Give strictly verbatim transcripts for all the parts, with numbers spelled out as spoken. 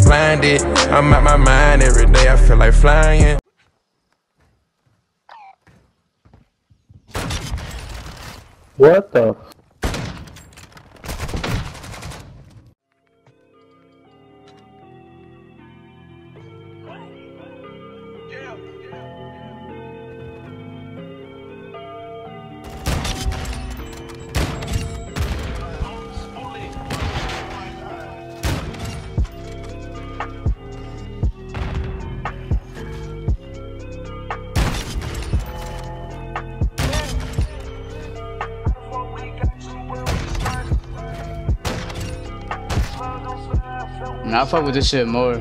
blinded. I'm out my mind every day, I feel like flying. What the? Nah, I fuck with this shit more.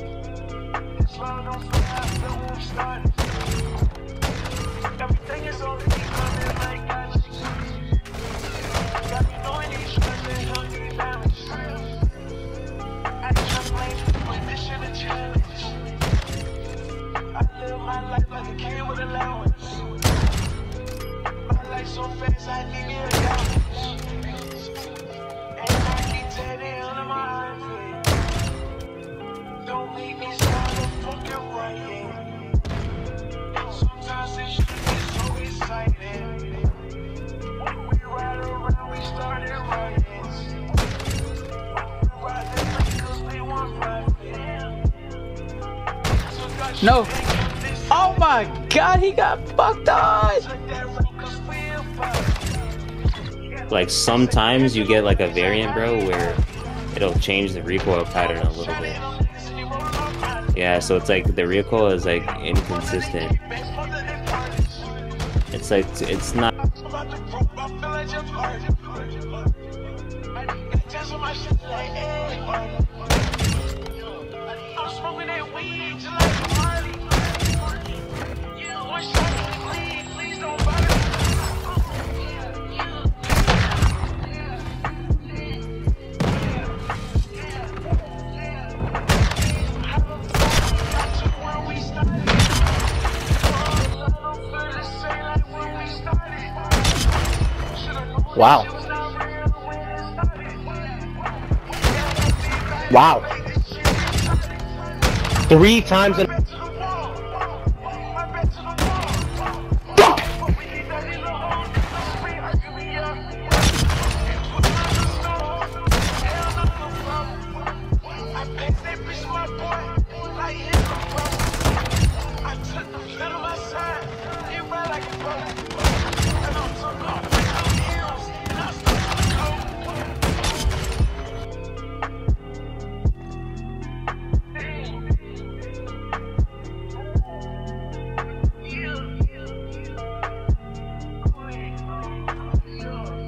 No. Oh my god, he got fucked up. Like sometimes you get like a variant, bro, where it'll change the recoil pattern a little bit. Yeah, so it's like the recoil is like inconsistent. It's like it's not. Wow. Wow. Three times in. Yeah.